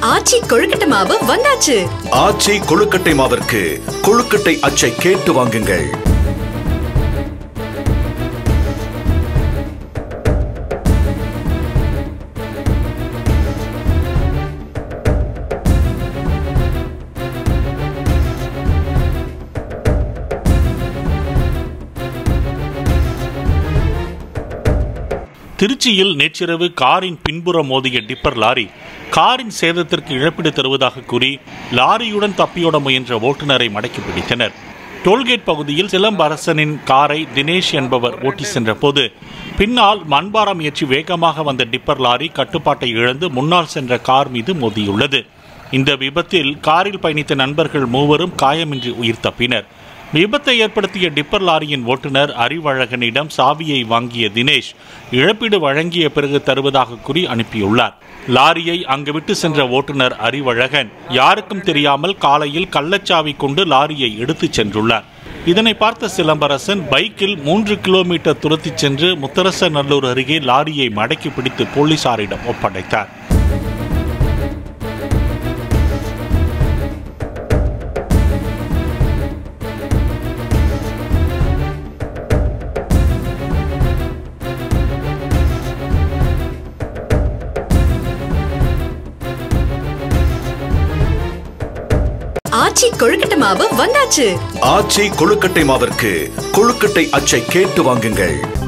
ஆச்சி கொழுக்கட்டை மாவு வந்தாச்சு. ஆச்சி கொழுக்கட்டை மாவிற்கு கொழுக்கட்டை அச்சை கேட்டு வாங்குங்கள். திருச்சியில் நேற்றிரவு காரின் பின்புறம் மோதிய டிப்பர் லாரி காரின் சேதத்திற்கு இழப்பீடு தருவதாக கூறி லாரியுடன் தப்பியோட முயன்ற ஓட்டுநரை மடக்கி பிடித்தனர். டோல்கேட் பகுதியில் சிலம்பரசனின் காரை தினேஷ் என்பவர் ஓட்டி சென்ற போது பின்னால் மண்பாரம் ஏற்றி வேகமாக வந்த டிப்பர் லாரி கட்டுப்பாட்டை இழந்து முன்னால் சென்ற கார் மீது மோதியுள்ளது. இந்த விபத்தில் காரில் பயணித்த நண்பர்கள் மூவரும் காயமின்றி உயிர் தப்பினர். விபத்தை ஏற்படுத்திய டிப்பர் லாரியின் ஓட்டுநர் அறிவழகனிடம் சாவியை வாங்கிய தினேஷ் இழப்பீடு வழங்கிய பிறகு தருவதாக கூறி அனுப்பியுள்ளார். லாரியை அங்கு விட்டு சென்ற ஓட்டுநர் அறிவழகன் யாருக்கும் தெரியாமல் காலையில் கள்ளச்சாவி கொண்டு லாரியை எடுத்துச் சென்றுள்ளார். இதனை பார்த்த சிலம்பரசன் பைக்கில் 3 கிலோமீட்டர் துரத்தி சென்று முத்தரசநல்லூர் அருகே லாரியை மடக்கி பிடித்து போலீசாரிடம் ஒப்படைத்தார். ஆச்சி கொழுக்கட்டை மாவு வந்தாச்சு. ஆச்சி கொழுக்கட்டை மாவிற்கு கொழுக்கட்டை அச்சை கேட்டு வாங்குங்கள்.